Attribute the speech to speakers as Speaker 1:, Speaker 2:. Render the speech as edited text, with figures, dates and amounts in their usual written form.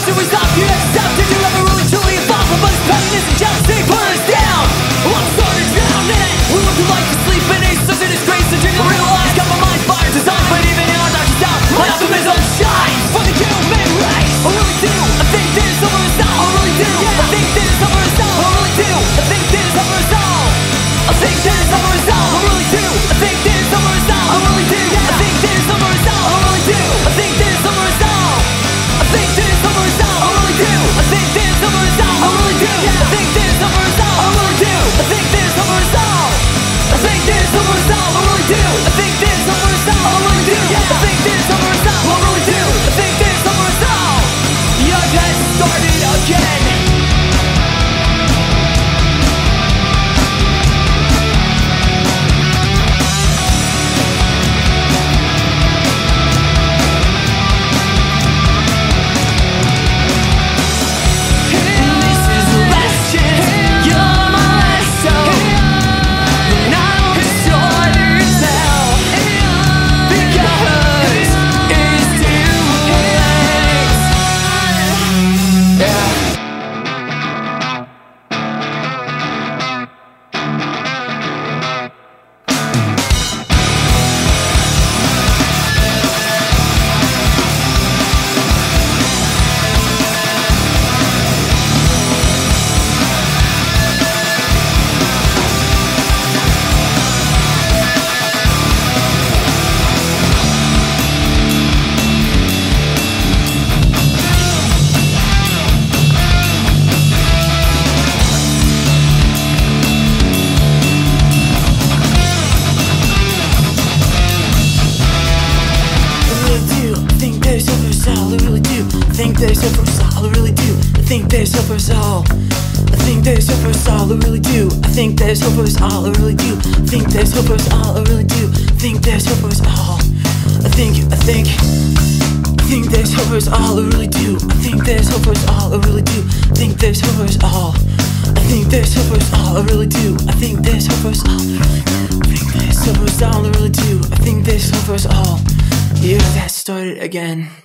Speaker 1: should we stop? You accept? Did you ever really truly evolve? But this pain isn't jealousy, put us down. Well, I'm starting to drown in it. We want to like to sleep in it. Such a disgrace to dream of real life. Got my mind fired design, but even in our darkest hour, my optimism shines for the human race. I really do. I think this is over us all. I really do. I think this is over us all. I really do. I think this is over us all. I think this is over us all. I really do. I think this is over us all. I really do. I think this is over us all. I really do. I think this is over us all. I think this is over us all. I really do. I think this is over us all. I really do. I think this is over us all. I really do. I think this is over us all. I think this is over us all. I really do. I think this is over us all. I really do. I think this is over us all. I really do. I think this is over us all. Young has started again. There's hope for us all, I really do. I think there's hope for us all. I think there's hope for us all, I really do. I think there's hope for us all, I really do. I think there's hope for us all, I really do. I think there's hope for us all. I think there's hope for us all, I really do. I think there's hope for us all, I really do. I think there's hope for us all. I think there's hope for us all, I really do. I think there's hope for us all, I think there's hope for us all, I really do. I think there's hope for us all. Yeah, that started again.